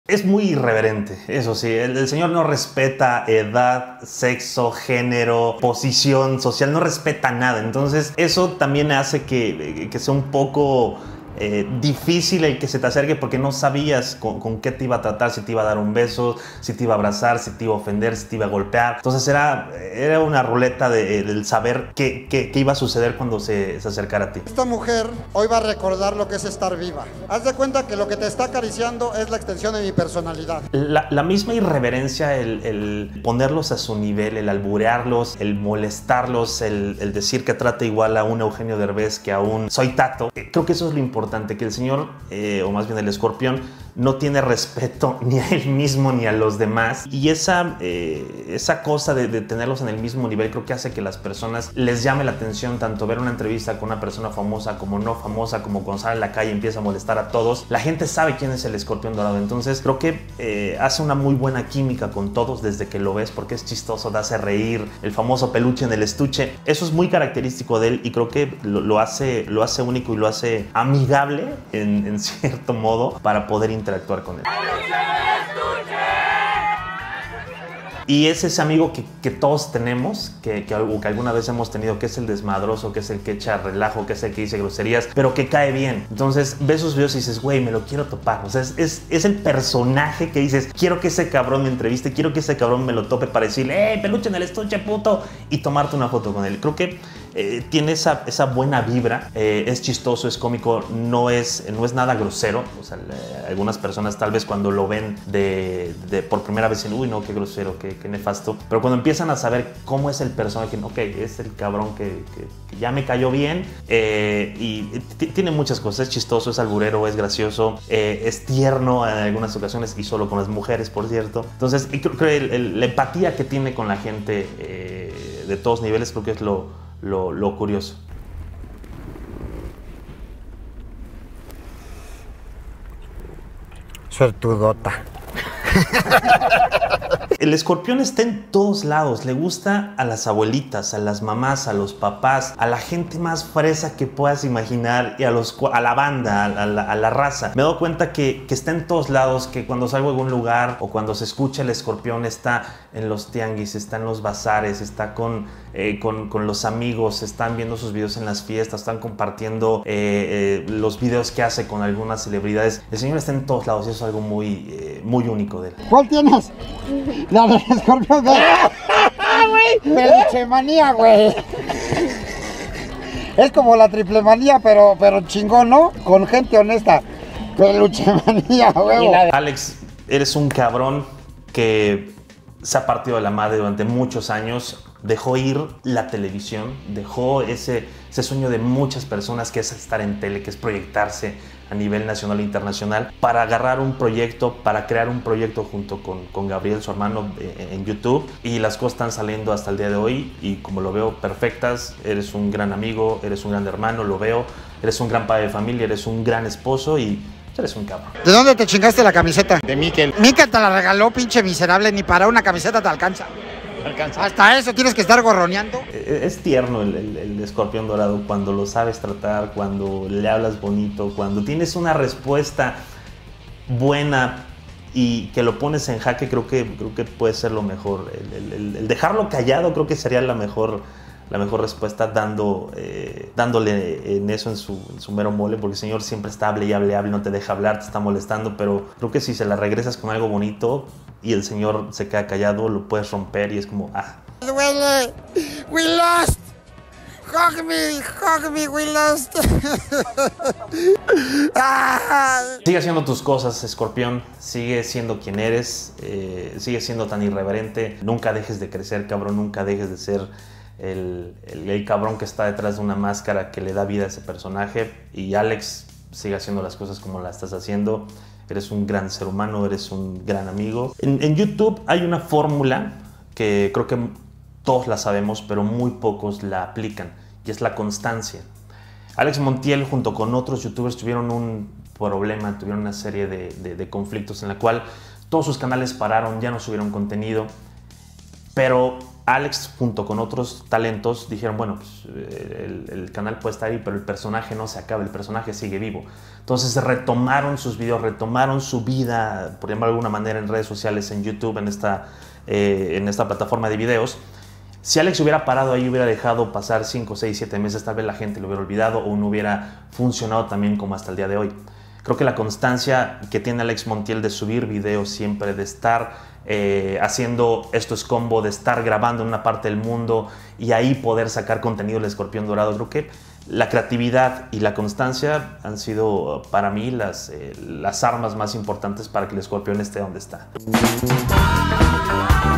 Es muy irreverente, eso sí. El señor no respeta edad, sexo, género, posición social, no respeta nada. Entonces eso también hace que sea un poco difícil el que se te acerque, porque no sabías con qué te iba a tratar, si te iba a dar un beso, si te iba a abrazar, si te iba a ofender, si te iba a golpear. Entonces era una ruleta del saber qué iba a suceder cuando se acercara a ti. Esta mujer hoy va a recordar lo que es estar viva. Haz de cuenta que lo que te está acariciando es la extensión de mi personalidad. La misma irreverencia, el ponerlos a su nivel, el alburearlos, el molestarlos, el decir que trata igual a un Eugenio Derbez que a un Soy Tato. Creo que eso es lo importante, que el señor, o más bien el escorpión, no tiene respeto ni a él mismo ni a los demás. Y esa cosa de tenerlos en el mismo nivel creo que hace que las personas les llame la atención tanto ver una entrevista con una persona famosa como no famosa, como cuando sale a la calle y empieza a molestar a todos. La gente sabe quién es el escorpión dorado. Entonces creo que hace una muy buena química con todos desde que lo ves, porque es chistoso, te hace reír, el famoso peluche en el estuche. Eso es muy característico de él y creo que lo hace único y lo hace amigable en cierto modo para poder interactuar con él. Y es ese amigo que todos tenemos, que alguna vez hemos tenido, que es el desmadroso, que es el que echa relajo, que es el que dice groserías, pero que cae bien. Entonces ves sus videos y dices, güey, me lo quiero topar. O sea, es el personaje que dices, quiero que ese cabrón me entreviste, quiero que ese cabrón me lo tope para decirle, peluche en el estuche, puto, y tomarte una foto con él. Creo que tiene esa buena vibra, es chistoso, es cómico, no es nada grosero. O sea, algunas personas tal vez cuando lo ven por primera vez dicen, uy, no, qué grosero, qué nefasto. Pero cuando empiezan a saber cómo es el personaje, ok, es el cabrón que ya me cayó bien, y tiene muchas cosas, es chistoso, es alburero, es gracioso, es tierno en algunas ocasiones, y solo con las mujeres, por cierto. Entonces creo que la empatía que tiene con la gente de todos niveles creo que es lo curioso. Suertudota. El escorpión está en todos lados, le gusta a las abuelitas, a las mamás, a los papás, a la gente más fresa que puedas imaginar y a la banda, a la raza. Me he dado cuenta que está en todos lados, que cuando salgo a algún lugar o cuando se escucha el escorpión está en los tianguis, está en los bazares, está con los amigos, están viendo sus videos en las fiestas, están compartiendo los videos que hace con algunas celebridades. El señor está en todos lados y eso es algo muy único de él. ¿Cuál tienes? La del escorpión, güey. Peluche manía, güey. Es como la triple manía, pero chingón, ¿no? Con gente honesta. Peluche manía, güey. Alex, eres un cabrón que se ha partido de la madre durante muchos años. Dejó ir la televisión, dejó ese sueño de muchas personas, que es estar en tele, que es proyectarse a nivel nacional e internacional, para agarrar un proyecto, para crear un proyecto junto con Gabriel, su hermano, en YouTube. Y las cosas están saliendo hasta el día de hoy y como lo veo, perfectas. Eres un gran amigo, eres un gran hermano, lo veo. Eres un gran padre de familia, eres un gran esposo y eres un cabrón. ¿De dónde te chingaste la camiseta? De Mikel. Mikel te la regaló, pinche miserable, ni para una camiseta te alcanza. Hasta eso tienes que estar gorroneando. Es tierno el escorpión dorado cuando lo sabes tratar, cuando le hablas bonito, cuando tienes una respuesta buena y que lo pones en jaque. Creo que puede ser lo mejor. El dejarlo callado creo que sería la mejor respuesta, dándole en eso, en su mero mole, porque el señor siempre está hable y hable, no te deja hablar, te está molestando. Pero creo que si se la regresas con algo bonito y el señor se queda callado, lo puedes romper y es como, Duele. We lost. Hug me, we lost. Sigue haciendo tus cosas, escorpión. Sigue siendo quien eres. Sigue siendo tan irreverente. Nunca dejes de crecer, cabrón. Nunca dejes de ser el cabrón que está detrás de una máscara que le da vida a ese personaje. Y Alex, sigue haciendo las cosas como las estás haciendo. Eres un gran ser humano, eres un gran amigo. En YouTube hay una fórmula que creo que todos la sabemos, pero muy pocos la aplican, y es la constancia. Alex Montiel junto con otros youtubers tuvieron un problema, tuvieron una serie de conflictos en la cual todos sus canales pararon, ya no subieron contenido, pero Alex, junto con otros talentos, dijeron, bueno, pues, el canal puede estar ahí, pero el personaje no se acaba, el personaje sigue vivo. Entonces retomaron sus videos, retomaron su vida, por llamarlo de alguna manera, en redes sociales, en YouTube, en esta plataforma de videos. Si Alex hubiera parado ahí, hubiera dejado pasar 5, 6, 7 meses, tal vez la gente lo hubiera olvidado o no hubiera funcionado también como hasta el día de hoy. Creo que la constancia que tiene Alex Montiel de subir videos siempre, de estar haciendo Esto es Combo, de estar grabando en una parte del mundo y ahí poder sacar contenido del Escorpión Dorado, creo que la creatividad y la constancia han sido para mí las armas más importantes para que el Escorpión esté donde está.